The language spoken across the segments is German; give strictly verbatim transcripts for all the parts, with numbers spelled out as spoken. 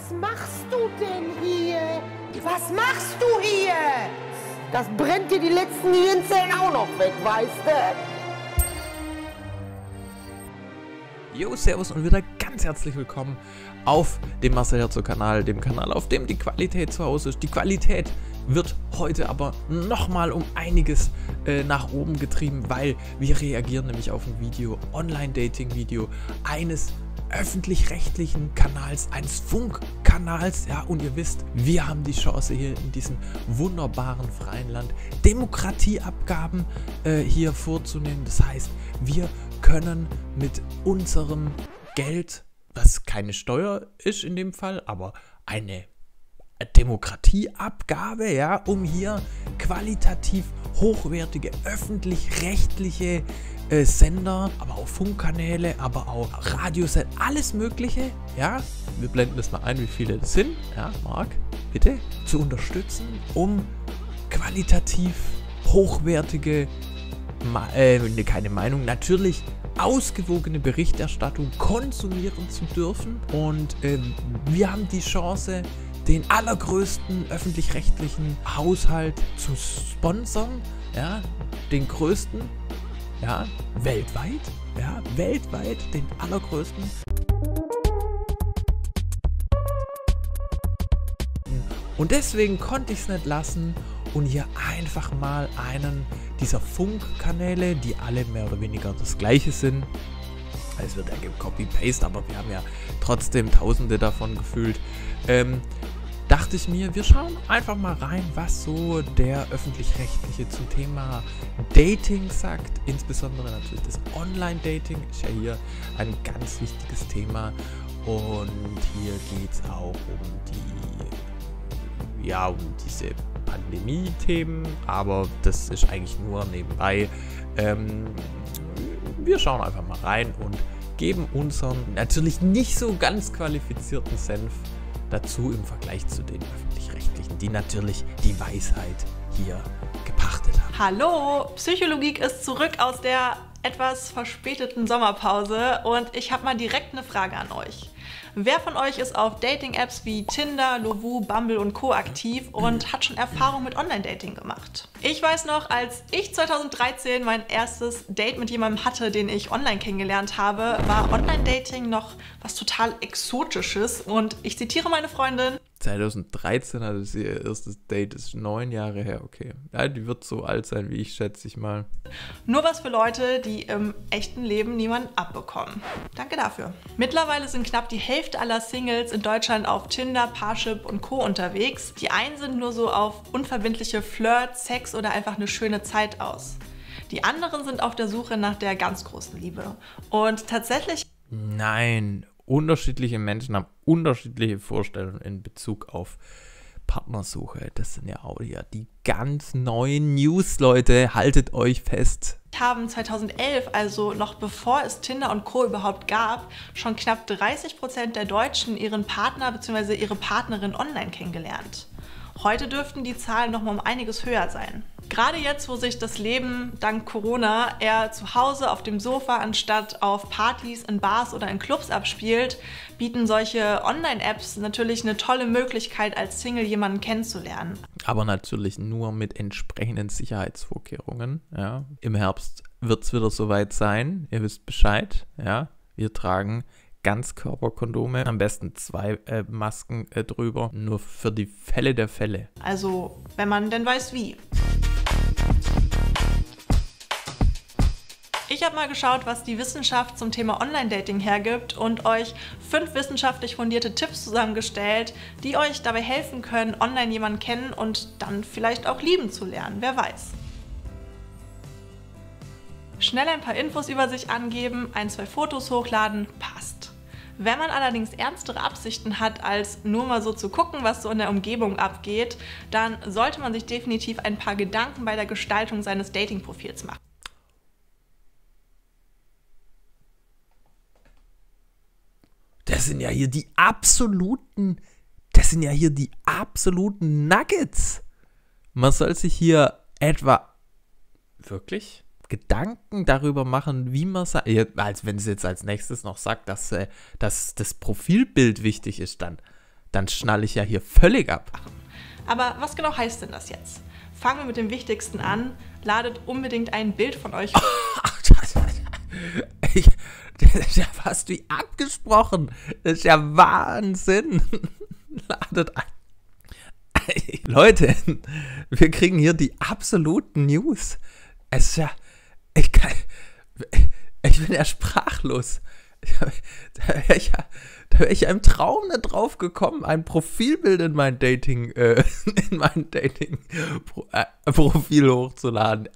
Was machst du denn hier? Was machst du hier? Das brennt dir die letzten Hirnzellen auch noch weg, weißt du? Jo, servus und wieder ganz herzlich willkommen auf dem Marcel Herzog Kanal, dem Kanal, auf dem die Qualität zu Hause ist. Die Qualität wird heute aber nochmal um einiges äh, nach oben getrieben, weil wir reagieren nämlich auf ein Video, Online-Dating-Video eines öffentlich-rechtlichen Kanals, eines Funkkanals, ja, und ihr wisst, wir haben die Chance hier in diesem wunderbaren freien Land Demokratieabgaben äh, hier vorzunehmen. Das heißt, wir können mit unserem Geld, was keine Steuer ist in dem Fall, aber eine Demokratieabgabe, ja, um hier qualitativ hochwertige öffentlich-rechtliche äh, Sender, aber auch Funkkanäle, aber auch Radiosender, alles Mögliche, ja, wir blenden das mal ein, wie viele das sind, ja, Marc, bitte, zu unterstützen, um qualitativ hochwertige, äh, keine Meinung, natürlich ausgewogene Berichterstattung konsumieren zu dürfen. Und äh, wir haben die Chance, den allergrößten öffentlich-rechtlichen Haushalt zu sponsern, ja, den größten, ja, weltweit, ja, weltweit den allergrößten. Und deswegen konnte ich es nicht lassen und hier einfach mal einen dieser Funkkanäle, die alle mehr oder weniger das gleiche sind. Es wird ja Copy-Paste, aber wir haben ja trotzdem tausende davon gefühlt. Ähm, dachte ich mir, wir schauen einfach mal rein, was so der Öffentlich-Rechtliche zum Thema Dating sagt. Insbesondere natürlich das Online-Dating ist ja hier ein ganz wichtiges Thema. Und hier geht es auch um die, ja, um diese Pandemie-Themen, aber das ist eigentlich nur nebenbei. Ähm, wir schauen einfach mal rein und geben unseren natürlich nicht so ganz qualifizierten Senf dazu im Vergleich zu den Öffentlich-Rechtlichen, die natürlich die Weisheit hier gepachtet haben. Hallo, Psychologik ist zurück aus der etwas verspäteten Sommerpause und ich habe mal direkt eine Frage an euch. Wer von euch ist auf Dating-Apps wie Tinder, Lovoo, Bumble und Co. aktiv und hat schon Erfahrung mit Online-Dating gemacht? Ich weiß noch, als ich zweitausenddreizehn mein erstes Date mit jemandem hatte, den ich online kennengelernt habe, war Online-Dating noch was total Exotisches und ich zitiere meine Freundin: zweitausenddreizehn hatte sie ihr erstes Date, das ist neun Jahre her, okay. Ja, die wird so alt sein wie ich, schätze ich mal. Nur was für Leute, die im echten Leben niemanden abbekommen. Danke dafür. Mittlerweile sind knapp die Hälfte aller Singles in Deutschland auf Tinder, Parship und Co. unterwegs. Die einen sind nur so auf unverbindliche Flirt, Sex oder einfach eine schöne Zeit aus. Die anderen sind auf der Suche nach der ganz großen Liebe. Und tatsächlich... Nein, unterschiedliche Menschen haben unterschiedliche Vorstellungen in Bezug auf Partnersuche. Das sind ja auch ja die ganz neuen News, Leute. Haltet euch fest. Haben zweitausendelf, also noch bevor es Tinder und Co. überhaupt gab, schon knapp dreißig Prozent der Deutschen ihren Partner bzw. ihre Partnerin online kennengelernt. Heute dürften die Zahlen noch mal um einiges höher sein. Gerade jetzt, wo sich das Leben dank Corona eher zu Hause auf dem Sofa anstatt auf Partys, in Bars oder in Clubs abspielt, bieten solche Online-Apps natürlich eine tolle Möglichkeit, als Single jemanden kennenzulernen. Aber natürlich nur mit entsprechenden Sicherheitsvorkehrungen. Ja. Im Herbst wird es wieder soweit sein. Ihr wisst Bescheid. Ja. Wir tragen Ganzkörperkondome, am besten zwei äh, Masken äh, drüber, nur für die Fälle der Fälle. Also, wenn man denn weiß wie. Ich habe mal geschaut, was die Wissenschaft zum Thema Online-Dating hergibt und euch fünf wissenschaftlich fundierte Tipps zusammengestellt, die euch dabei helfen können, online jemanden kennen und dann vielleicht auch lieben zu lernen, wer weiß. Schnell ein paar Infos über sich angeben, ein, zwei Fotos hochladen, passt. Wenn man allerdings ernstere Absichten hat, als nur mal so zu gucken, was so in der Umgebung abgeht, dann sollte man sich definitiv ein paar Gedanken bei der Gestaltung seines Dating-Profils machen. Das sind ja hier die absoluten, das sind ja hier die absoluten Nuggets. Man soll sich hier etwa wirklich Gedanken darüber machen, wie man sagt, als wenn es jetzt als nächstes noch sagt, dass, äh, dass das Profilbild wichtig ist, dann, dann schnalle ich ja hier völlig ab. Aber was genau heißt denn das jetzt? Fangen wir mit dem Wichtigsten an. Ladet unbedingt ein Bild von euch. Ich, das ist ja fast wie abgesprochen. Das ist ja Wahnsinn. Ladet ein. Leute, wir kriegen hier die absoluten News. Es ist ja, ich kann, ich bin ja sprachlos. Da wäre ich ja, da wäre ich ja im Traum nicht drauf gekommen, ein Profilbild in mein Dating, äh, in mein Dating-Profil hochzuladen.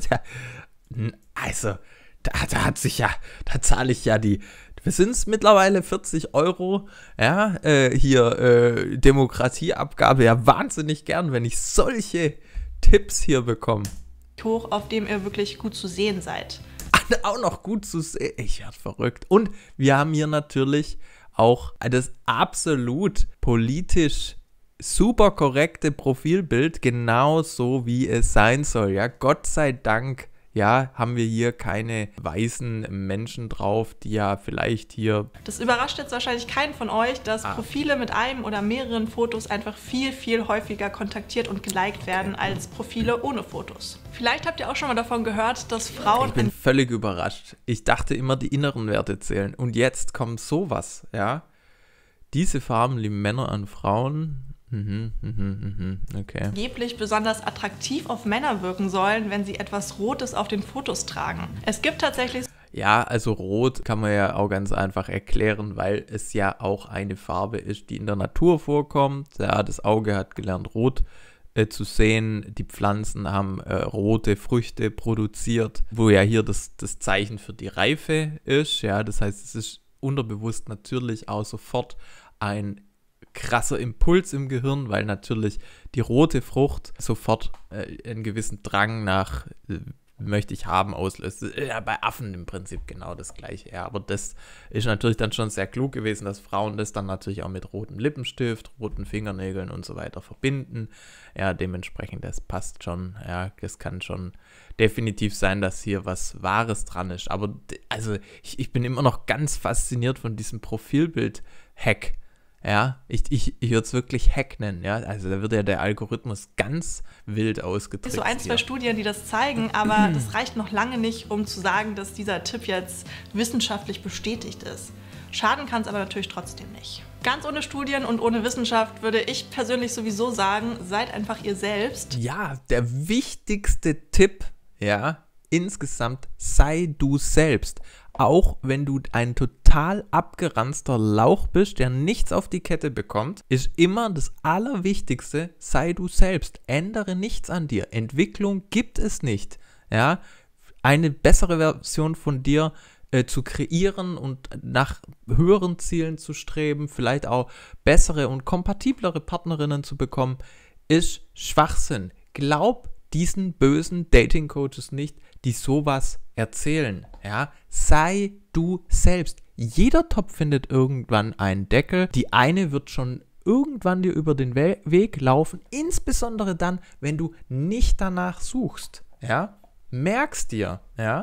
Also, da, da hat sich ja, da zahle ich ja die, wir sind es mittlerweile vierzig Euro, ja, äh, hier äh, Demokratieabgabe, ja wahnsinnig gern, wenn ich solche Tipps hier bekomme. Hoch, auf dem ihr wirklich gut zu sehen seid. Auch noch gut zu sehen. Ich werde verrückt. Und wir haben hier natürlich auch das absolut politisch super korrekte Profilbild, genauso wie es sein soll. Ja, Gott sei Dank, ja, haben wir hier keine weißen Menschen drauf, die ja vielleicht hier... Das überrascht jetzt wahrscheinlich keinen von euch, dass ah. Profile mit einem oder mehreren Fotos einfach viel, viel häufiger kontaktiert und geliked werden als Profile ohne Fotos. Vielleicht habt ihr auch schon mal davon gehört, dass Frauen... Ich bin völlig überrascht. Ich dachte immer, die inneren Werte zählen. Und jetzt kommt sowas, ja. Diese Farben lieben Männer an Frauen... Mhm, mhm, mhm, okay. Angeblich besonders attraktiv auf Männer wirken sollen, wenn sie etwas Rotes auf den Fotos tragen. Es gibt tatsächlich... Ja, also Rot kann man ja auch ganz einfach erklären, weil es ja auch eine Farbe ist, die in der Natur vorkommt. Ja, das Auge hat gelernt, Rot äh, zu sehen. Die Pflanzen haben äh, rote Früchte produziert, wo ja hier das, das Zeichen für die Reife ist. Ja, das heißt, es ist unterbewusst natürlich auch sofort ein krasser Impuls im Gehirn, weil natürlich die rote Frucht sofort äh, einen gewissen Drang nach äh, möchte ich haben auslöst. Ja, bei Affen im Prinzip genau das Gleiche. Ja, aber das ist natürlich dann schon sehr klug gewesen, dass Frauen das dann natürlich auch mit rotem Lippenstift, roten Fingernägeln und so weiter verbinden. Ja, dementsprechend, das passt schon. Ja, das kann schon definitiv sein, dass hier was Wahres dran ist. Aber also ich, ich bin immer noch ganz fasziniert von diesem Profilbild-Hack. Ja, ich, ich, ich würde es wirklich Hack nennen, ja, also da wird ja der Algorithmus ganz wild ausgetrickst. So ein, zwei hier. Studien, die das zeigen, aber das reicht noch lange nicht, um zu sagen, dass dieser Tipp jetzt wissenschaftlich bestätigt ist. Schaden kann es aber natürlich trotzdem nicht. Ganz ohne Studien und ohne Wissenschaft würde ich persönlich sowieso sagen, seid einfach ihr selbst. Ja, der wichtigste Tipp, ja, insgesamt, sei du selbst. Auch wenn du ein total abgeranzter Lauch bist, der nichts auf die Kette bekommt, ist immer das Allerwichtigste, sei du selbst. Ändere nichts an dir. Entwicklung gibt es nicht. Ja? Eine bessere Version von dir äh, zu kreieren und nach höheren Zielen zu streben, vielleicht auch bessere und kompatiblere Partnerinnen zu bekommen, ist Schwachsinn. Glaub diesen bösen Dating-Coaches nicht, die sowas erzählen. Ja? Sei du selbst. Jeder Topf findet irgendwann einen Deckel. Die eine wird schon irgendwann dir über den We- Weg laufen, insbesondere dann, wenn du nicht danach suchst. Ja? Merkst dir. Ja?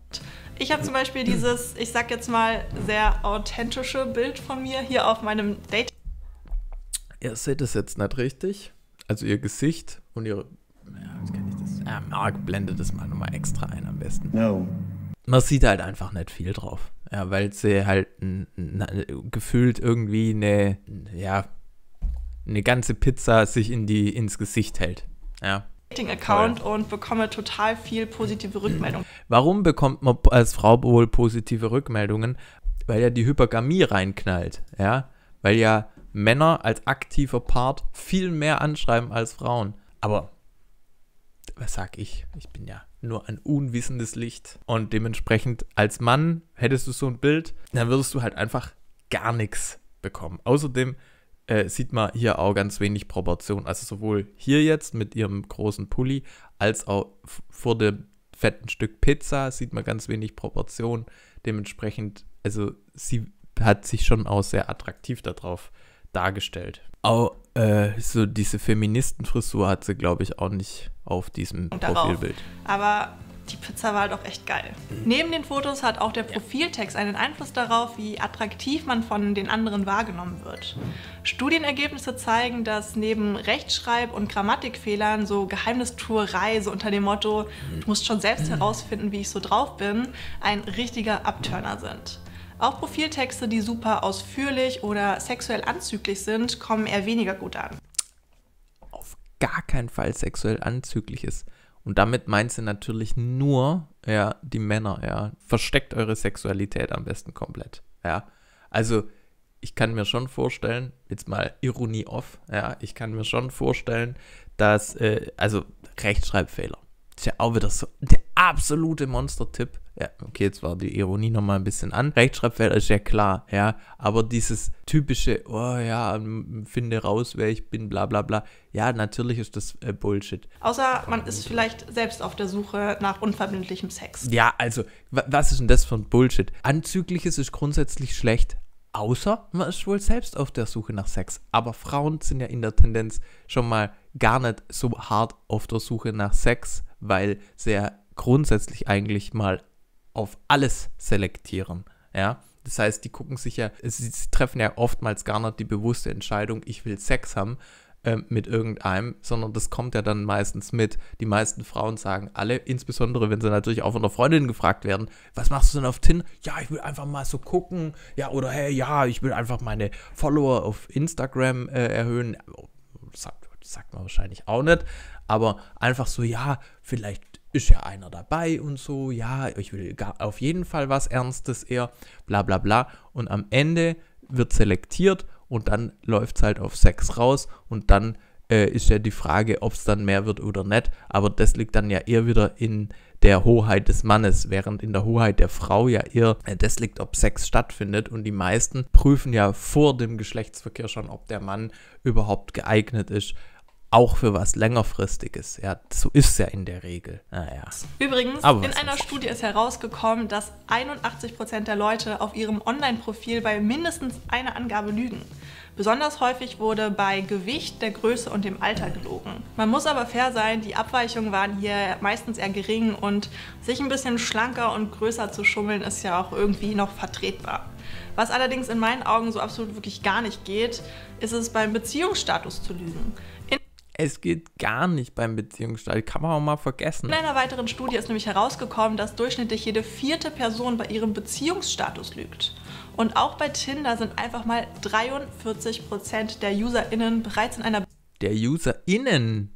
Ich habe zum Beispiel dieses, ich sag jetzt mal, sehr authentische Bild von mir hier auf meinem Date. Ihr seht es jetzt nicht richtig. Also ihr Gesicht und ihre... Ja, jetzt kann ich das. Ja, Marc blendet das mal nochmal extra ein am besten. No. Man sieht halt einfach nicht viel drauf. Ja, weil sie halt n, n, gefühlt irgendwie eine, ja, eine ganze Pizza sich in die, ins Gesicht hält. Ja. Dating-Account und bekomme total viel positive Rückmeldungen. Warum bekommt man als Frau wohl positive Rückmeldungen? Weil ja die Hypergamie reinknallt. Ja, weil ja Männer als aktiver Part viel mehr anschreiben als Frauen. Aber was sag ich? Ich bin ja nur ein unwissendes Licht. Und dementsprechend als Mann hättest du so ein Bild, dann würdest du halt einfach gar nichts bekommen. Außerdem äh, sieht man hier auch ganz wenig Proportion. Also sowohl hier jetzt mit ihrem großen Pulli, als auch f- vor dem fetten Stück Pizza sieht man ganz wenig Proportion. Dementsprechend, also sie hat sich schon auch sehr attraktiv darauf dargestellt. Auch äh, so diese Feministenfrisur hat sie, glaube ich, auch nicht auf diesem Profilbild. Aber Die Pizza war halt auch echt geil. Mhm. Neben den Fotos hat auch der Profiltext einen Einfluss darauf, wie attraktiv man von den anderen wahrgenommen wird. Studienergebnisse zeigen, dass neben Rechtschreib- und Grammatikfehlern so Geheimnistuerei, so unter dem Motto, du musst schon selbst herausfinden, wie ich so drauf bin, ein richtiger Abturner sind. Auch Profiltexte, die super ausführlich oder sexuell anzüglich sind, kommen eher weniger gut an. Auf gar keinen Fall sexuell anzügliches. Und damit meint sie natürlich nur, ja, die Männer, ja. Versteckt eure Sexualität am besten komplett, ja. Also, ich kann mir schon vorstellen, jetzt mal Ironie off, ja, ich kann mir schon vorstellen, dass, äh, also, Rechtschreibfehler, ist ja auch wieder so der absolute Monster-Tipp. Ja, okay, jetzt war die Ironie nochmal ein bisschen an. Rechtschreibfehler ist ja klar, ja, aber dieses typische, oh ja, finde raus, wer ich bin, bla bla bla, ja, natürlich ist das äh, Bullshit. Außer man ist vielleicht selbst auf der Suche nach unverbindlichem Sex. Ja, also, was ist denn das für ein Bullshit? Anzügliches ist grundsätzlich schlecht, außer man ist wohl selbst auf der Suche nach Sex. Aber Frauen sind ja in der Tendenz schon mal gar nicht so hart auf der Suche nach Sex, weil sie ja grundsätzlich eigentlich mal auf alles selektieren, ja, das heißt, die gucken sich ja, sie, sie treffen ja oftmals gar nicht die bewusste Entscheidung, ich will Sex haben äh, mit irgendeinem, sondern das kommt ja dann meistens mit. Die meisten Frauen sagen alle, insbesondere wenn sie natürlich auch von der Freundin gefragt werden, was machst du denn auf Tinder? Ja, ich will einfach mal so gucken, ja, oder hey, ja, ich will einfach meine Follower auf Instagram äh, erhöhen, sagt, sagt man wahrscheinlich auch nicht, aber einfach so, ja, vielleicht ist ja einer dabei und so, ja, ich will gar, auf jeden Fall was Ernstes eher, bla bla bla. Und am Ende wird selektiert und dann läuft es halt auf Sex raus und dann äh, ist ja die Frage, ob es dann mehr wird oder nicht. Aber das liegt dann ja eher wieder in der Hoheit des Mannes, während in der Hoheit der Frau ja eher äh, das liegt, ob Sex stattfindet. Und die meisten prüfen ja vor dem Geschlechtsverkehr schon, ob der Mann überhaupt geeignet ist, auch für was längerfristiges. Ja, so ist es ja in der Regel. Naja. Übrigens, in einer Studie ist herausgekommen, dass einundachtzig Prozent der Leute auf ihrem Online-Profil bei mindestens einer Angabe lügen. Besonders häufig wurde bei Gewicht, der Größe und dem Alter gelogen. Man muss aber fair sein, die Abweichungen waren hier meistens eher gering und sich ein bisschen schlanker und größer zu schummeln ist ja auch irgendwie noch vertretbar. Was allerdings in meinen Augen so absolut wirklich gar nicht geht, ist es beim Beziehungsstatus zu lügen. In Es geht gar nicht beim Beziehungsstatus, kann man auch mal vergessen. In einer weiteren Studie ist nämlich herausgekommen, dass durchschnittlich jede vierte Person bei ihrem Beziehungsstatus lügt. Und auch bei Tinder sind einfach mal dreiundvierzig Prozent der UserInnen bereits in einer... Der UserInnen?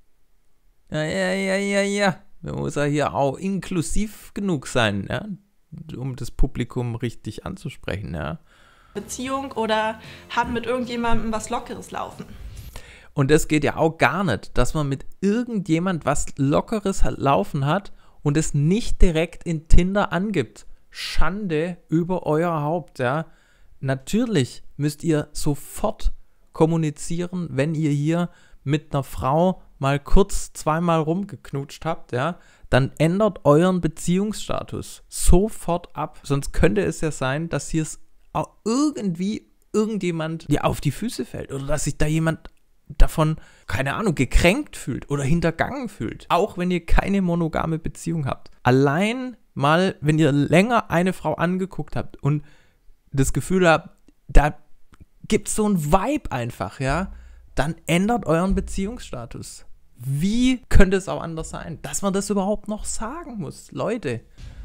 Ja, ja, ja, ja, ja. Da muss er hier auch inklusiv genug sein, ja, um das Publikum richtig anzusprechen, ja. Beziehung oder haben mit irgendjemandem was Lockeres laufen. Und das geht ja auch gar nicht, dass man mit irgendjemand was Lockeres laufen hat und es nicht direkt in Tinder angibt. Schande über euer Haupt, ja. Natürlich müsst ihr sofort kommunizieren, wenn ihr hier mit einer Frau mal kurz zweimal rumgeknutscht habt, ja, dann ändert euren Beziehungsstatus sofort ab. Sonst könnte es ja sein, dass hier auch irgendwie irgendjemand dir auf die Füße fällt oder dass sich da jemand davon, keine Ahnung, gekränkt fühlt oder hintergangen fühlt. Auch wenn ihr keine monogame Beziehung habt. Allein mal, wenn ihr länger eine Frau angeguckt habt und das Gefühl habt, da gibt es so ein Vibe einfach, ja, dann ändert euren Beziehungsstatus. Wie könnte es auch anders sein, dass man das überhaupt noch sagen muss? Leute.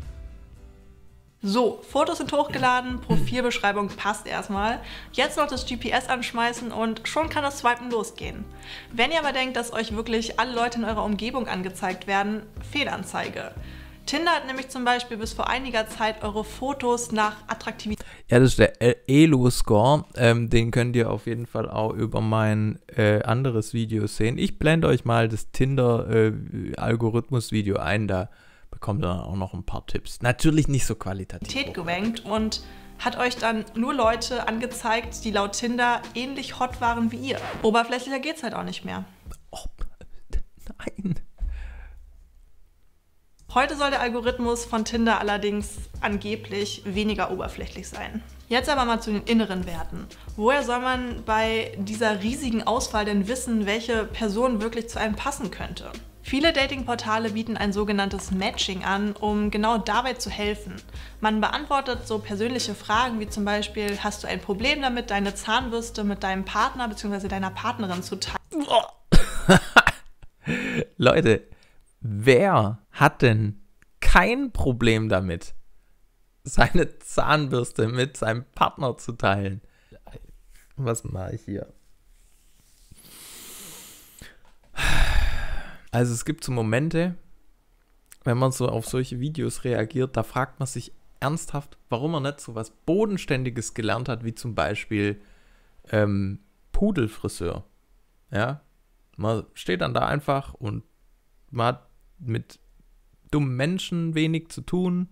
So, Fotos sind hochgeladen, Profilbeschreibung passt erstmal. Jetzt noch das G P S anschmeißen und schon kann das Swipen losgehen. Wenn ihr aber denkt, dass euch wirklich alle Leute in eurer Umgebung angezeigt werden, Fehlanzeige. Tinder hat nämlich zum Beispiel bis vor einiger Zeit eure Fotos nach Attraktivität... Ja, das ist der E L O-Score. Ähm, den könnt ihr auf jeden Fall auch über mein äh, anderes Video sehen. Ich blende euch mal das Tinder-Algorithmus-Video äh, ein, da bekommt ihr auch noch ein paar Tipps. Natürlich nicht so qualitativ. ...gewankt und hat euch dann nur Leute angezeigt, die laut Tinder ähnlich hot waren wie ihr. Oberflächlicher geht's halt auch nicht mehr. Oh, nein. Heute soll der Algorithmus von Tinder allerdings angeblich weniger oberflächlich sein. Jetzt aber mal zu den inneren Werten. Woher soll man bei dieser riesigen Auswahl denn wissen, welche Person wirklich zu einem passen könnte? Viele Datingportale bieten ein sogenanntes Matching an, um genau dabei zu helfen. Man beantwortet so persönliche Fragen wie zum Beispiel, hast du ein Problem damit, deine Zahnbürste mit deinem Partner bzw. deiner Partnerin zu teilen? Leute, wer hat denn kein Problem damit, seine Zahnbürste mit seinem Partner zu teilen? Was mache ich hier? Also es gibt so Momente, wenn man so auf solche Videos reagiert, da fragt man sich ernsthaft, warum man nicht so was Bodenständiges gelernt hat, wie zum Beispiel ähm, Pudelfriseur. Ja, man steht dann da einfach und man hat mit dummen Menschen wenig zu tun.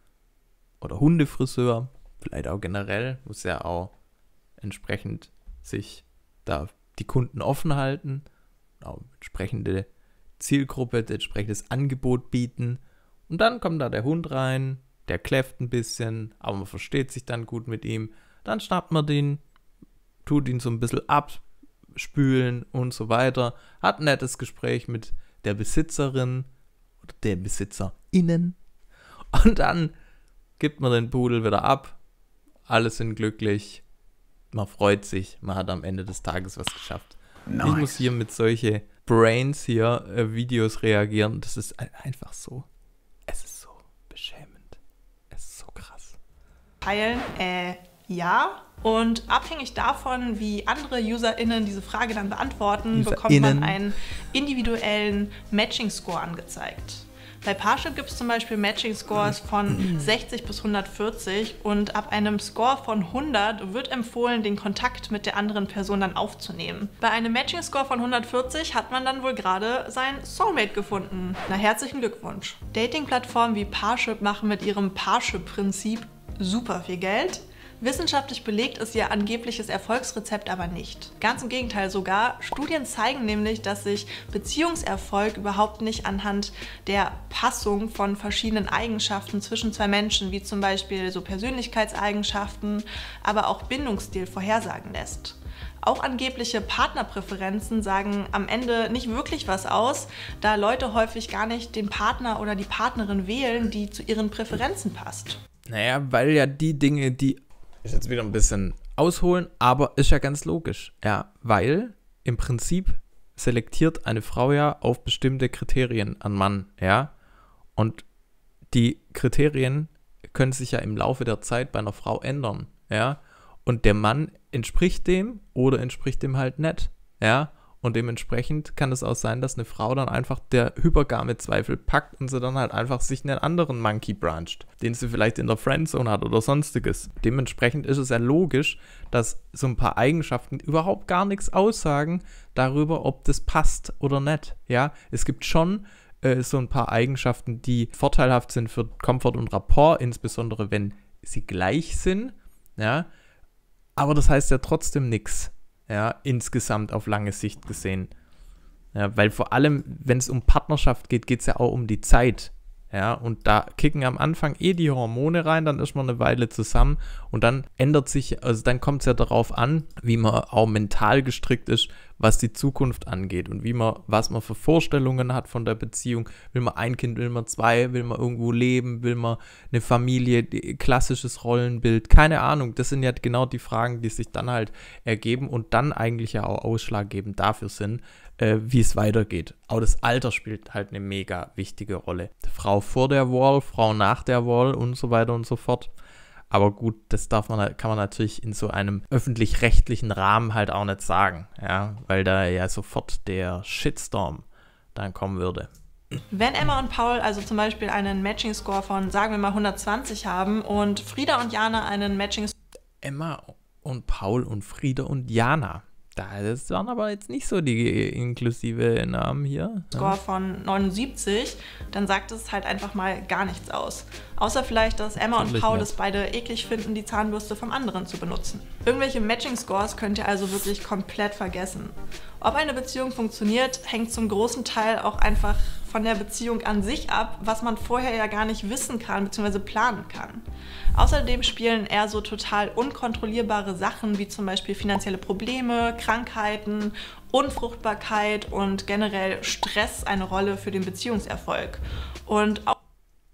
Oder Hundefriseur, vielleicht auch generell, muss ja auch entsprechend sich da die Kunden offen halten, auch entsprechende Zielgruppe, das entsprechendes Angebot bieten. Und dann kommt da der Hund rein, der kläfft ein bisschen, aber man versteht sich dann gut mit ihm. Dann schnappt man den, tut ihn so ein bisschen abspülen und so weiter. Hat ein nettes Gespräch mit der Besitzerin oder der BesitzerInnen. Und dann gibt man den Pudel wieder ab. Alle sind glücklich. Man freut sich. Man hat am Ende des Tages was geschafft. Nice. Ich muss hier mit solche Brains hier äh, Videos reagieren. Das ist ein, einfach so. Es ist so beschämend. Es ist so krass. Teilen, äh, ja. Und abhängig davon, wie andere UserInnen diese Frage dann beantworten, UserInnen. bekommt man einen individuellen Matching-Score angezeigt. Bei Parship gibt es zum Beispiel Matching-Scores von sechzig bis hundertvierzig und ab einem Score von hundert wird empfohlen, den Kontakt mit der anderen Person dann aufzunehmen. Bei einem Matching-Score von hundertvierzig hat man dann wohl gerade sein Soulmate gefunden. Na, herzlichen Glückwunsch! Dating-Plattformen wie Parship machen mit ihrem Parship-Prinzip super viel Geld. Wissenschaftlich belegt ist ihr angebliches Erfolgsrezept aber nicht. Ganz im Gegenteil sogar. Studien zeigen nämlich, dass sich Beziehungserfolg überhaupt nicht anhand der Passung von verschiedenen Eigenschaften zwischen zwei Menschen, wie zum Beispiel so Persönlichkeitseigenschaften, aber auch Bindungsstil vorhersagen lässt. Auch angebliche Partnerpräferenzen sagen am Ende nicht wirklich was aus, da Leute häufig gar nicht den Partner oder die Partnerin wählen, die zu ihren Präferenzen passt. Naja, weil ja die Dinge, die ist jetzt wieder ein bisschen ausholen, aber ist ja ganz logisch. Ja, weil im Prinzip selektiert eine Frau ja auf bestimmte Kriterien an Mann, ja. Und die Kriterien können sich ja im Laufe der Zeit bei einer Frau ändern, ja. Und der Mann entspricht dem oder entspricht dem halt nicht, ja. Und dementsprechend kann es auch sein, dass eine Frau dann einfach der Hypergame-Zweifel packt und sie dann halt einfach sich einen anderen Monkey brancht, den sie vielleicht in der Friendzone hat oder sonstiges. Dementsprechend ist es ja logisch, dass so ein paar Eigenschaften überhaupt gar nichts aussagen darüber, ob das passt oder nicht. Ja, es gibt schon äh, so ein paar Eigenschaften, die vorteilhaft sind für Komfort und Rapport, insbesondere wenn sie gleich sind. Ja, aber das heißt ja trotzdem nichts. Ja, insgesamt auf lange Sicht gesehen. Ja, weil vor allem, wenn es um Partnerschaft geht, geht es ja auch um die Zeit. Ja, und da kicken am Anfang eh die Hormone rein, dann ist man eine Weile zusammen und dann ändert sich, also dann kommt es ja darauf an, wie man auch mental gestrickt ist, was die Zukunft angeht und wie man, was man für Vorstellungen hat von der Beziehung. Will man ein Kind, will man zwei, will man irgendwo leben, will man eine Familie, klassisches Rollenbild, keine Ahnung. Das sind ja genau die Fragen, die sich dann halt ergeben und dann eigentlich ja auch ausschlaggebend dafür sind, äh, wie es weitergeht. Auch das Alter spielt halt eine mega wichtige Rolle. Frau vor der Wall, Frau nach der Wall und so weiter und so fort. Aber gut, das darf man, kann man natürlich in so einem öffentlich-rechtlichen Rahmen halt auch nicht sagen, ja, weil da ja sofort der Shitstorm dann kommen würde. Wenn Emma und Paul also zum Beispiel einen Matching-Score von, sagen wir mal, hundertzwanzig haben und Frieda und Jana einen Matching-Score... Emma und Paul und Frieda und Jana. Das waren aber jetzt nicht so die inklusive Namen hier. Score von neunundsiebzig, dann sagt es halt einfach mal gar nichts aus. Außer vielleicht, dass Emma und Paul es beide eklig finden, die Zahnbürste vom anderen zu benutzen. Irgendwelche Matching-Scores könnt ihr also wirklich komplett vergessen. Ob eine Beziehung funktioniert, hängt zum großen Teil auch einfach von der Beziehung an sich ab, was man vorher ja gar nicht wissen kann bzw. planen kann. Außerdem spielen eher so total unkontrollierbare Sachen wie zum Beispiel finanzielle Probleme, Krankheiten, Unfruchtbarkeit und generell Stress eine Rolle für den Beziehungserfolg. Und auch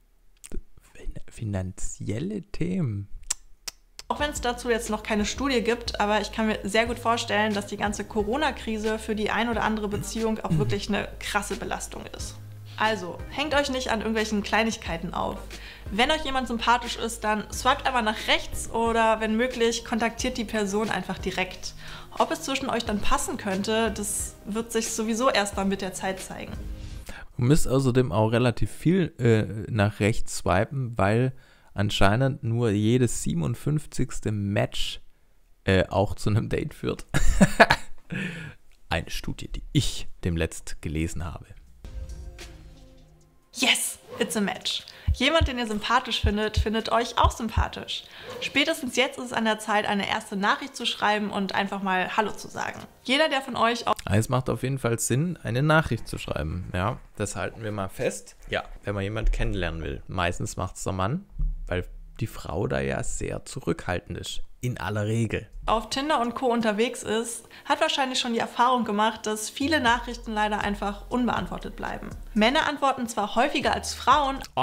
finanzielle Themen. Auch wenn es dazu jetzt noch keine Studie gibt, aber ich kann mir sehr gut vorstellen, dass die ganze Corona-Krise für die ein oder andere Beziehung auch wirklich eine krasse Belastung ist. Also, hängt euch nicht an irgendwelchen Kleinigkeiten auf. Wenn euch jemand sympathisch ist, dann swipet einfach nach rechts oder wenn möglich, kontaktiert die Person einfach direkt. Ob es zwischen euch dann passen könnte, das wird sich sowieso erst dann mit der Zeit zeigen. Du müsst außerdem auch relativ viel äh, nach rechts swipen, weil anscheinend nur jedes siebenundfünfzigste Match äh, auch zu einem Date führt. Eine Studie, die ich demletzt gelesen habe. Yes, it's a match. Jemand, den ihr sympathisch findet, findet euch auch sympathisch. Spätestens jetzt ist es an der Zeit, eine erste Nachricht zu schreiben und einfach mal Hallo zu sagen. Jeder, der von euch auch... Es macht auf jeden Fall Sinn, eine Nachricht zu schreiben. Ja, das halten wir mal fest. Ja, wenn man jemanden kennenlernen will. Meistens macht es der Mann, weil die Frau da ja sehr zurückhaltend ist. In aller Regel. Auf Tinder und Co. unterwegs ist, hat wahrscheinlich schon die Erfahrung gemacht, dass viele Nachrichten leider einfach unbeantwortet bleiben. Männer antworten zwar häufiger als Frauen. Oh,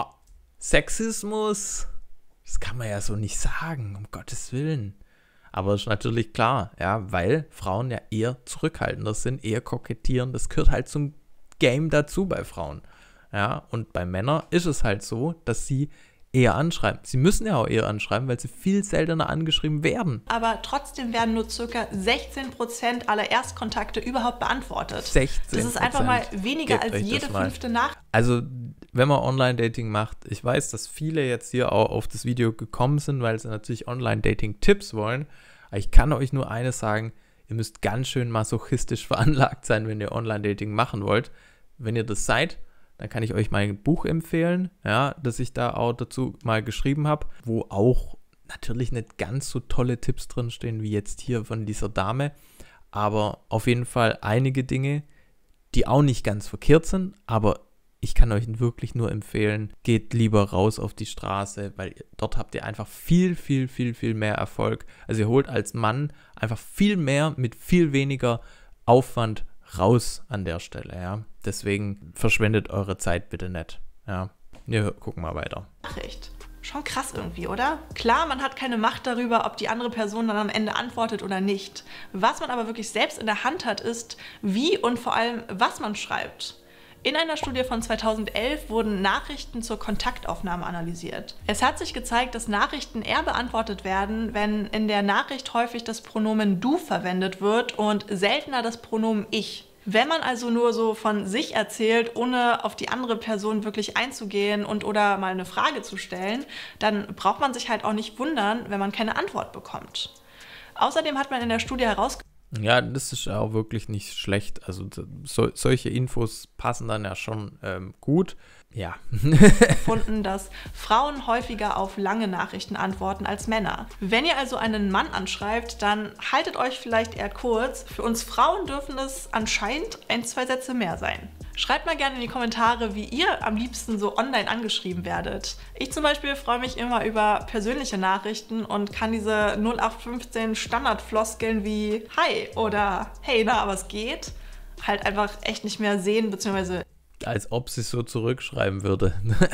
Sexismus, das kann man ja so nicht sagen, um Gottes Willen. Aber ist natürlich klar, ja, weil Frauen ja eher zurückhaltender sind, eher kokettieren. Das gehört halt zum Game dazu bei Frauen. Ja, und bei Männern ist es halt so, dass sie eher anschreiben. Sie müssen ja auch eher anschreiben, weil sie viel seltener angeschrieben werden. Aber trotzdem werden nur ca. sechzehn Prozent aller Erstkontakte überhaupt beantwortet. sechzehn Prozent. Das ist einfach mal weniger als jede fünfte Nachricht. Also, wenn man Online-Dating macht, ich weiß, dass viele jetzt hier auch auf das Video gekommen sind, weil sie natürlich Online-Dating-Tipps wollen. Aber ich kann euch nur eines sagen, ihr müsst ganz schön masochistisch veranlagt sein, wenn ihr Online-Dating machen wollt. Wenn ihr das seid, dann kann ich euch mein Buch empfehlen, ja, das ich da auch dazu mal geschrieben habe, wo auch natürlich nicht ganz so tolle Tipps drinstehen wie jetzt hier von dieser Dame, aber auf jeden Fall einige Dinge, die auch nicht ganz verkehrt sind, aber ich kann euch wirklich nur empfehlen, geht lieber raus auf die Straße, weil dort habt ihr einfach viel, viel, viel, viel mehr Erfolg. Also ihr holt als Mann einfach viel mehr mit viel weniger Aufwand raus an der Stelle, ja. Deswegen verschwendet eure Zeit bitte nicht, ja. Wir gucken mal weiter. Nachricht. Schon krass irgendwie, oder? Klar, man hat keine Macht darüber, ob die andere Person dann am Ende antwortet oder nicht. Was man aber wirklich selbst in der Hand hat, ist, wie und vor allem, was man schreibt. In einer Studie von zweitausendelf wurden Nachrichten zur Kontaktaufnahme analysiert. Es hat sich gezeigt, dass Nachrichten eher beantwortet werden, wenn in der Nachricht häufig das Pronomen du verwendet wird und seltener das Pronomen ich. Wenn man also nur so von sich erzählt, ohne auf die andere Person wirklich einzugehen und oder mal eine Frage zu stellen, dann braucht man sich halt auch nicht wundern, wenn man keine Antwort bekommt. Außerdem hat man in der Studie herausgefunden, ja, das ist auch wirklich nicht schlecht. Also so, solche Infos passen dann ja schon ähm, gut. Ja. gefunden, dass Frauen häufiger auf lange Nachrichten antworten als Männer. Wenn ihr also einen Mann anschreibt, dann haltet euch vielleicht eher kurz. Für uns Frauen dürfen es anscheinend ein, zwei Sätze mehr sein. Schreibt mal gerne in die Kommentare, wie ihr am liebsten so online angeschrieben werdet. Ich zum Beispiel freue mich immer über persönliche Nachrichten und kann diese null acht fünfzehn Standardfloskeln wie Hi oder Hey, na, was geht? halt einfach echt nicht mehr sehen, beziehungsweise als ob sie so zurückschreiben würde.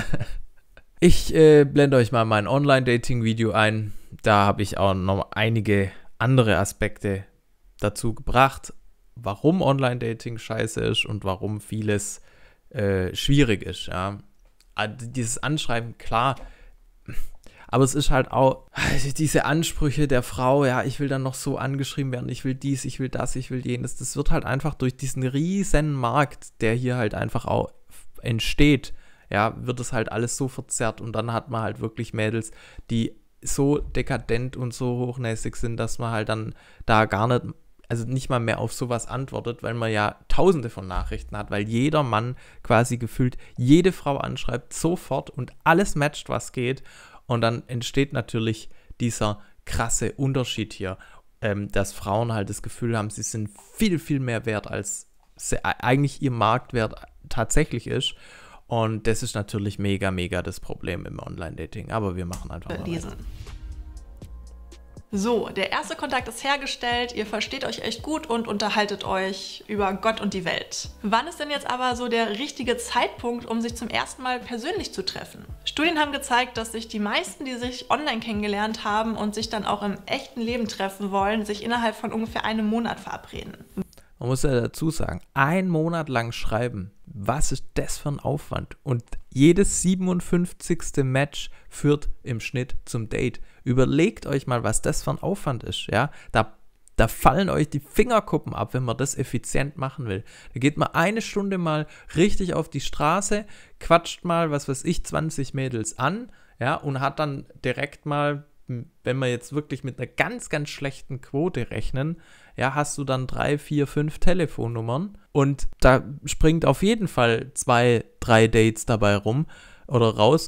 Ich äh, blende euch mal mein Online-Dating-Video ein. Da habe ich auch noch einige andere Aspekte dazu gebracht, warum Online-Dating scheiße ist und warum vieles äh, schwierig ist. Ja. Also dieses Anschreiben, klar, aber es ist halt auch diese Ansprüche der Frau, ja, ich will dann noch so angeschrieben werden, ich will dies, ich will das, ich will jenes. Das wird halt einfach durch diesen riesen Markt, der hier halt einfach auch entsteht, ja, wird es halt alles so verzerrt und dann hat man halt wirklich Mädels, die so dekadent und so hochnäsig sind, dass man halt dann da gar nicht, also nicht mal mehr auf sowas antwortet, weil man ja tausende von Nachrichten hat, weil jeder Mann quasi gefühlt jede Frau anschreibt, sofort und alles matcht, was geht. Und dann entsteht natürlich dieser krasse Unterschied hier, ähm, dass Frauen halt das Gefühl haben, sie sind viel, viel mehr wert, als sie, eigentlich ihr Marktwert tatsächlich ist. Und das ist natürlich mega, mega das Problem im Online-Dating. Aber wir machen einfach mal lesen. weiter. So, der erste Kontakt ist hergestellt, ihr versteht euch echt gut und unterhaltet euch über Gott und die Welt. Wann ist denn jetzt aber so der richtige Zeitpunkt, um sich zum ersten Mal persönlich zu treffen? Studien haben gezeigt, dass sich die meisten, die sich online kennengelernt haben und sich dann auch im echten Leben treffen wollen, sich innerhalb von ungefähr einem Monat verabreden. Man muss ja dazu sagen, ein Monat lang schreiben, was ist das für ein Aufwand? Und jedes siebenundfünfzigste Match führt im Schnitt zum Date. Überlegt euch mal, was das für ein Aufwand ist. Ja? Da, da fallen euch die Fingerkuppen ab, wenn man das effizient machen will. Da geht man eine Stunde mal richtig auf die Straße, quatscht mal, was weiß ich, zwanzig Mädels an, ja, und hat dann direkt mal, wenn wir jetzt wirklich mit einer ganz, ganz schlechten Quote rechnen, ja, hast du dann drei, vier, fünf Telefonnummern und da springt auf jeden Fall zwei, drei Dates dabei rum oder raus.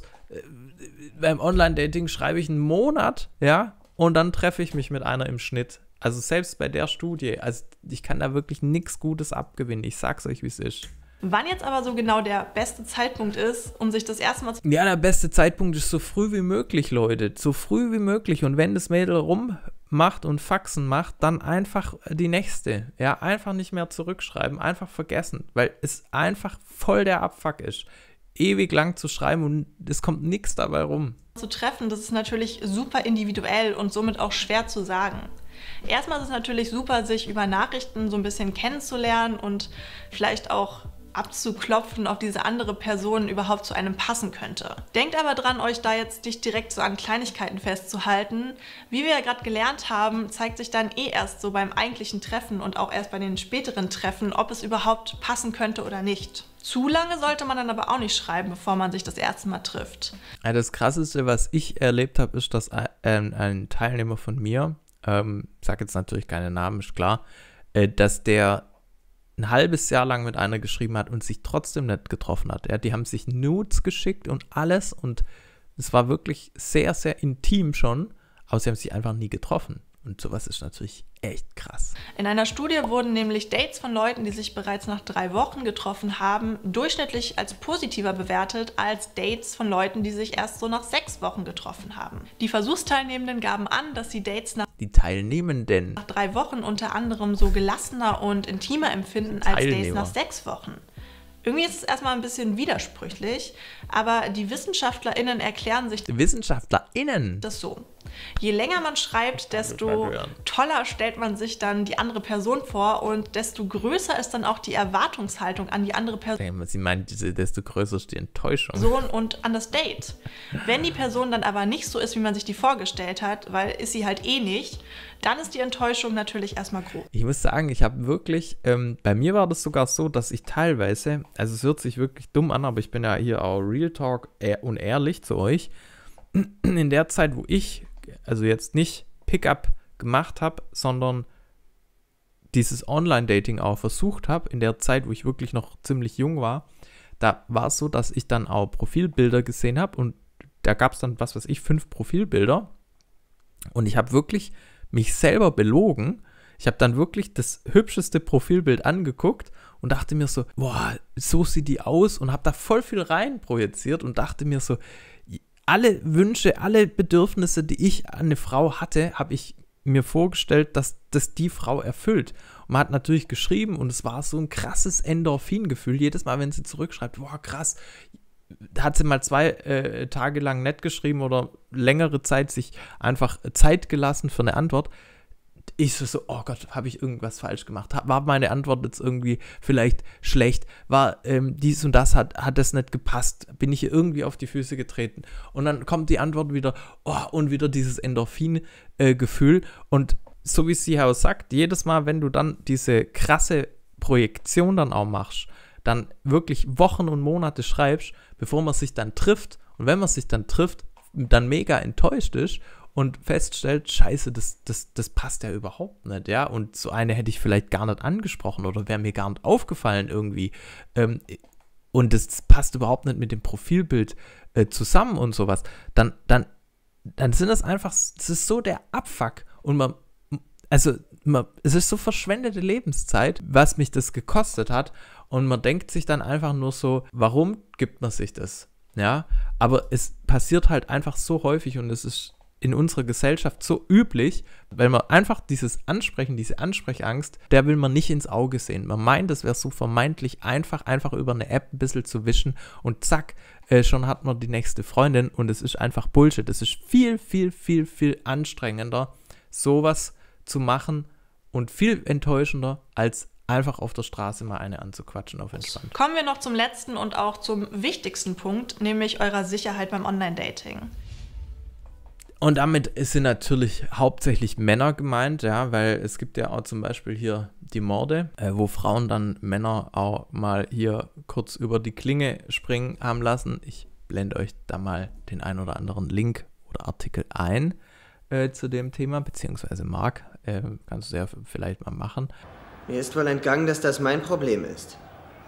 Beim Online-Dating schreibe ich einen Monat, ja, und dann treffe ich mich mit einer im Schnitt. Also selbst bei der Studie, also ich kann da wirklich nichts Gutes abgewinnen. Ich sag's euch, wie es ist. Wann jetzt aber so genau der beste Zeitpunkt ist, um sich das erste Mal zu... Ja, der beste Zeitpunkt ist so früh wie möglich, Leute. So früh wie möglich. Und wenn das Mädel rummacht und Faxen macht, dann einfach die nächste. Ja, einfach nicht mehr zurückschreiben, einfach vergessen. Weil es einfach voll der Abfuck ist, ewig lang zu schreiben und es kommt nichts dabei rum. Zu treffen, das ist natürlich super individuell und somit auch schwer zu sagen. Erstmal ist es natürlich super, sich über Nachrichten so ein bisschen kennenzulernen und vielleicht auch abzuklopfen, ob diese andere Person überhaupt zu einem passen könnte. Denkt aber dran, euch da jetzt nicht direkt so an Kleinigkeiten festzuhalten. Wie wir ja gerade gelernt haben, zeigt sich dann eh erst so beim eigentlichen Treffen und auch erst bei den späteren Treffen, ob es überhaupt passen könnte oder nicht. Zu lange sollte man dann aber auch nicht schreiben, bevor man sich das erste Mal trifft. Ja, das Krasseste, was ich erlebt habe, ist, dass ein, ein Teilnehmer von mir, ähm, ich sage jetzt natürlich keine Namen, ist klar, äh, dass der ein halbes Jahr lang mit einer geschrieben hat und sich trotzdem nicht getroffen hat. Ja, die haben sich Nudes geschickt und alles und es war wirklich sehr, sehr intim schon, aber sie haben sich einfach nie getroffen. Und sowas ist natürlich echt krass. In einer Studie wurden nämlich Dates von Leuten, die sich bereits nach drei Wochen getroffen haben, durchschnittlich als positiver bewertet als Dates von Leuten, die sich erst so nach sechs Wochen getroffen haben. Die Versuchsteilnehmenden gaben an, dass sie Dates nach Die Teilnehmenden. nach drei Wochen unter anderem so gelassener und intimer empfinden als Teilnehmer. Dates nach sechs Wochen. Irgendwie ist es erstmal ein bisschen widersprüchlich, aber die WissenschaftlerInnen erklären sich WissenschaftlerInnen? das so. Je länger man schreibt, desto toller stellt man sich dann die andere Person vor und desto größer ist dann auch die Erwartungshaltung an die andere Person Sie meint, desto größer ist die Enttäuschung. und an das Date. Wenn die Person dann aber nicht so ist, wie man sich die vorgestellt hat, weil ist sie halt eh nicht, dann ist die Enttäuschung natürlich erstmal groß. Ich muss sagen, ich habe wirklich, ähm, bei mir war das sogar so, dass ich teilweise, also es hört sich wirklich dumm an, aber ich bin ja hier auch Real Talk ehr- und ehrlich zu euch, in der Zeit, wo ich, also jetzt nicht Pickup gemacht habe, sondern dieses Online-Dating auch versucht habe, in der Zeit, wo ich wirklich noch ziemlich jung war, da war es so, dass ich dann auch Profilbilder gesehen habe und da gab es dann, was weiß ich, fünf Profilbilder und ich habe wirklich mich selber belogen. Ich habe dann wirklich das hübscheste Profilbild angeguckt und dachte mir so, boah, so sieht die aus und habe da voll viel rein projiziert und dachte mir so, alle Wünsche, alle Bedürfnisse, die ich an eine Frau hatte, habe ich mir vorgestellt, dass das die Frau erfüllt. Und man hat natürlich geschrieben und es war so ein krasses Endorphin-Gefühl. Jedes Mal, wenn sie zurückschreibt, boah, krass, hat sie mal zwei äh, Tage lang nett geschrieben oder längere Zeit sich einfach Zeit gelassen für eine Antwort. Ich so, so, oh Gott, habe ich irgendwas falsch gemacht? War meine Antwort jetzt irgendwie vielleicht schlecht? War ähm, dies und das, hat, hat das nicht gepasst? Bin ich ihr irgendwie auf die Füße getreten? Und dann kommt die Antwort wieder, oh, und wieder dieses Endorphin-Gefühl. Äh, und so wie sie auch sagt, jedes Mal, wenn du dann diese krasse Projektion dann auch machst, dann wirklich Wochen und Monate schreibst, bevor man sich dann trifft. Und wenn man sich dann trifft, dann mega enttäuscht ist und feststellt, scheiße, das, das, das passt ja überhaupt nicht, ja, und so eine hätte ich vielleicht gar nicht angesprochen oder wäre mir gar nicht aufgefallen irgendwie ähm, und das passt überhaupt nicht mit dem Profilbild äh, zusammen und sowas, dann, dann, dann sind das einfach, das ist so der Abfuck und man, also man, es ist so verschwendete Lebenszeit, was mich das gekostet hat. Und man denkt sich dann einfach nur so, warum gibt man sich das? Ja, aber es passiert halt einfach so häufig und es ist in unserer Gesellschaft so üblich, weil man einfach dieses Ansprechen, diese Ansprechangst, der will man nicht ins Auge sehen. Man meint, es wäre so vermeintlich einfach, einfach über eine App ein bisschen zu wischen und zack, äh, schon hat man die nächste Freundin und es ist einfach Bullshit. Es ist viel, viel, viel, viel anstrengender, sowas zu machen und viel enttäuschender, als einfach auf der Straße mal eine anzuquatschen auf entspannt. Kommen wir noch zum letzten und auch zum wichtigsten Punkt, nämlich eurer Sicherheit beim Online-Dating. Und damit sind natürlich hauptsächlich Männer gemeint, ja, weil es gibt ja auch zum Beispiel hier die Morde, äh, wo Frauen dann Männer auch mal hier kurz über die Klinge springen haben lassen. Ich blende euch da mal den ein oder anderen Link oder Artikel ein äh, zu dem Thema, beziehungsweise Marc, äh, kannst du ja vielleicht mal machen. Mir ist wohl entgangen, dass das mein Problem ist.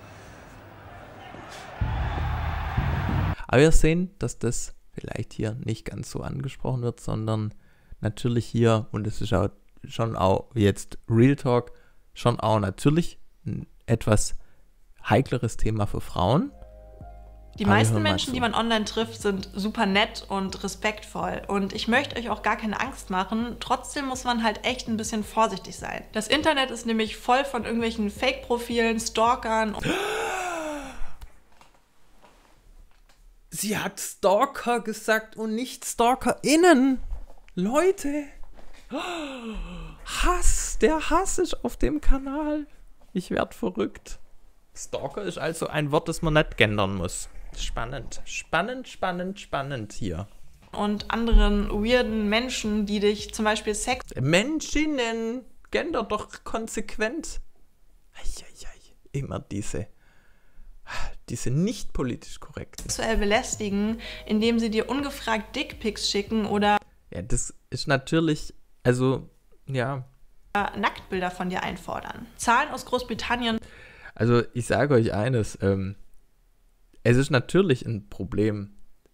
Aber wir sehen, dass das vielleicht hier nicht ganz so angesprochen wird, sondern natürlich hier, und es ist auch schon auch jetzt Real Talk, schon auch natürlich ein etwas heikleres Thema für Frauen. Die Aber meisten Menschen, die man online trifft, sind super nett und respektvoll. Und ich möchte euch auch gar keine Angst machen. Trotzdem muss man halt echt ein bisschen vorsichtig sein. Das Internet ist nämlich voll von irgendwelchen Fake-Profilen, Stalkern. Sie hat Stalker gesagt und nicht StalkerInnen. Leute. Hass. Der Hass ist auf dem Kanal. Ich werd verrückt. Stalker ist also ein Wort, das man nicht gendern muss. Spannend. Spannend, spannend, spannend hier. Und anderen weirden Menschen, die dich zum Beispiel Sex... Menschinnen. Gender doch konsequent. Eieiei. Immer diese... Diese nicht politisch korrekten. ...sexuell belästigen, indem sie dir ungefragt Dickpics schicken oder... Ja, das ist natürlich, also, ja. ...Nacktbilder von dir einfordern. Zahlen aus Großbritannien... Also, ich sage euch eines, ähm, es ist natürlich ein Problem,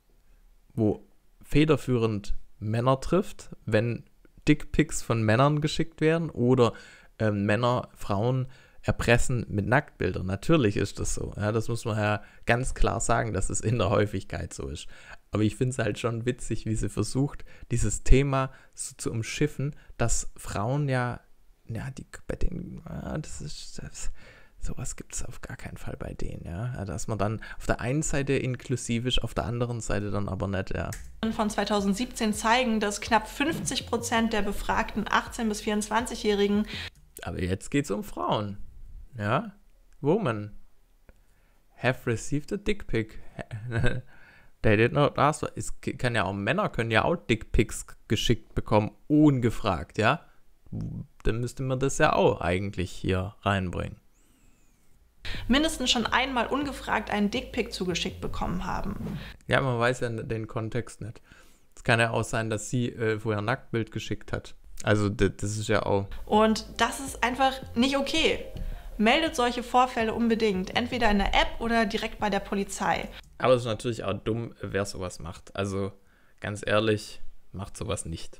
wo federführend Männer trifft, wenn Dickpics von Männern geschickt werden oder ähm, Männer Frauen erpressen mit Nacktbildern. Natürlich ist das so. Ja, das muss man ja ganz klar sagen, dass es in der Häufigkeit so ist. Aber ich finde es halt schon witzig, wie sie versucht, dieses Thema so zu umschiffen, dass Frauen ja, ja, die bei denen, ja, das ist, das, sowas gibt es auf gar keinen Fall bei denen, ja. Dass man dann auf der einen Seite inklusiv ist, auf der anderen Seite dann aber nicht, ja. Von zweitausendsiebzehn zeigen, dass knapp fünfzig Prozent der befragten achtzehn- bis vierundzwanzigjährigen... Aber jetzt geht es um Frauen. Ja, Woman have received a dick pic. They did not ask. Es kann ja auch Männer können ja auch Dickpics geschickt bekommen, ungefragt, ja. Dann müsste man das ja auch eigentlich hier reinbringen. Mindestens schon einmal ungefragt einen Dickpic zugeschickt bekommen haben. Ja, man weiß ja den Kontext nicht. Es kann ja auch sein, dass sie äh, vorher ein Nacktbild geschickt hat. Also das, das ist ja auch... Und das ist einfach nicht okay. Meldet solche Vorfälle unbedingt, entweder in der App oder direkt bei der Polizei. Aber es ist natürlich auch dumm, wer sowas macht. Also ganz ehrlich, macht sowas nicht.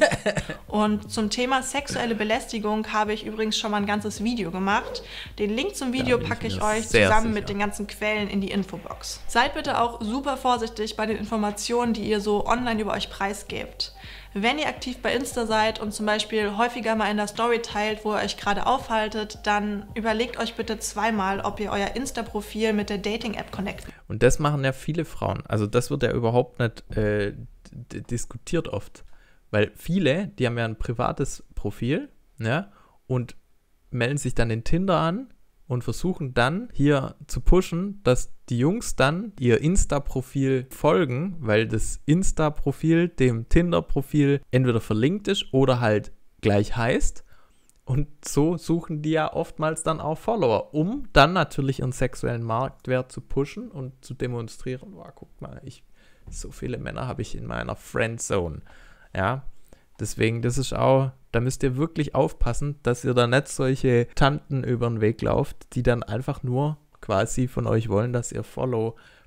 Und zum Thema sexuelle Belästigung habe ich übrigens schon mal ein ganzes Video gemacht. Den Link zum Video packe ich euch zusammen mit den ganzen Quellen in die Infobox. Seid bitte auch super vorsichtig bei den Informationen, die ihr so online über euch preisgebt. Wenn ihr aktiv bei Insta seid und zum Beispiel häufiger mal in der Story teilt, wo ihr euch gerade aufhaltet, dann überlegt euch bitte zweimal, ob ihr euer Insta-Profil mit der Dating-App connecten. Und das machen ja viele Frauen. Also das wird ja überhaupt nicht äh, diskutiert oft. Weil viele, die haben ja ein privates Profil, ja, und melden sich dann in Tinder an und versuchen dann hier zu pushen, dass die Jungs dann ihr Insta-Profil folgen, weil das Insta-Profil dem Tinder-Profil entweder verlinkt ist oder halt gleich heißt. Und so suchen die ja oftmals dann auch Follower, um dann natürlich ihren sexuellen Marktwert zu pushen und zu demonstrieren. Wow, guck mal, ich, so viele Männer habe ich in meiner Friendzone. Ja, deswegen, das ist auch, da müsst ihr wirklich aufpassen, dass ihr da nicht solche Tanten über den Weg lauft, die dann einfach nur quasi von euch wollen, dass ihr Follow,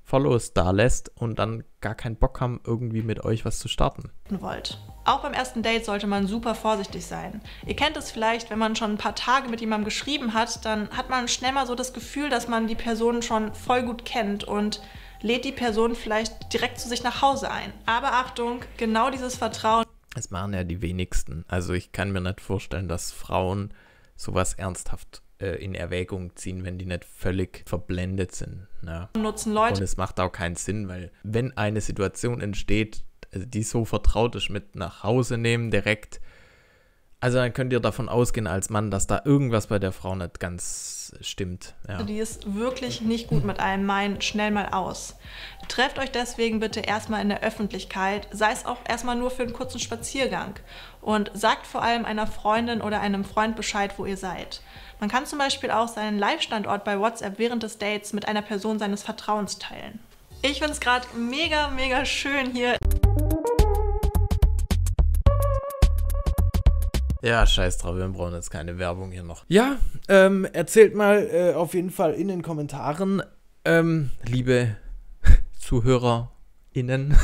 Follows da lässt und dann gar keinen Bock haben, irgendwie mit euch was zu starten. Wollt. Auch beim ersten Date sollte man super vorsichtig sein. Ihr kennt es vielleicht, wenn man schon ein paar Tage mit jemandem geschrieben hat, dann hat man schnell mal so das Gefühl, dass man die Person schon voll gut kennt und lädt die Person vielleicht direkt zu sich nach Hause ein. Aber Achtung, genau dieses Vertrauen. Das machen ja die wenigsten. Also ich kann mir nicht vorstellen, dass Frauen sowas ernsthaft in Erwägung ziehen, wenn die nicht völlig verblendet sind. Ja. Nutzen Leute. Und es macht auch keinen Sinn, weil wenn eine Situation entsteht, also die so vertraut ist, mit nach Hause nehmen direkt, also dann könnt ihr davon ausgehen als Mann, dass da irgendwas bei der Frau nicht ganz stimmt. Ja. Die ist wirklich nicht gut mit einem, meinen schnell mal aus. Trefft euch deswegen bitte erstmal in der Öffentlichkeit, sei es auch erstmal nur für einen kurzen Spaziergang. Und sagt vor allem einer Freundin oder einem Freund Bescheid, wo ihr seid. Man kann zum Beispiel auch seinen Live-Standort bei WhatsApp während des Dates mit einer Person seines Vertrauens teilen. Ich finde es gerade mega, mega schön hier. Ja, scheiß drauf, wir brauchen jetzt keine Werbung hier noch. Ja, ähm, erzählt mal äh, auf jeden Fall in den Kommentaren, ähm, liebe ZuhörerInnen,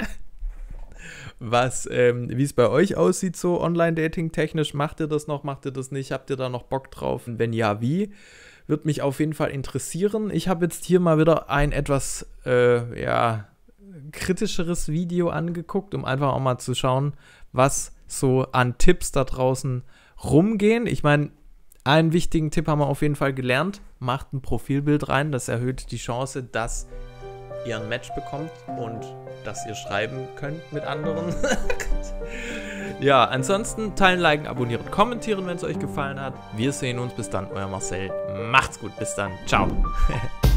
was, ähm, wie es bei euch aussieht, so Online-Dating-technisch. Macht ihr das noch, macht ihr das nicht? Habt ihr da noch Bock drauf? Und wenn ja, wie? Würde mich auf jeden Fall interessieren. Ich habe jetzt hier mal wieder ein etwas, äh, ja, kritischeres Video angeguckt, um einfach auch mal zu schauen, was so an Tipps da draußen rumgehen. Ich meine, einen wichtigen Tipp haben wir auf jeden Fall gelernt. Macht ein Profilbild rein, das erhöht die Chance, dass ihr ein Match bekommt und dass ihr schreiben könnt mit anderen. Ja, ansonsten teilen, liken, abonnieren, kommentieren, wenn es euch gefallen hat. Wir sehen uns. Bis dann, euer Marcel. Macht's gut. Bis dann. Ciao.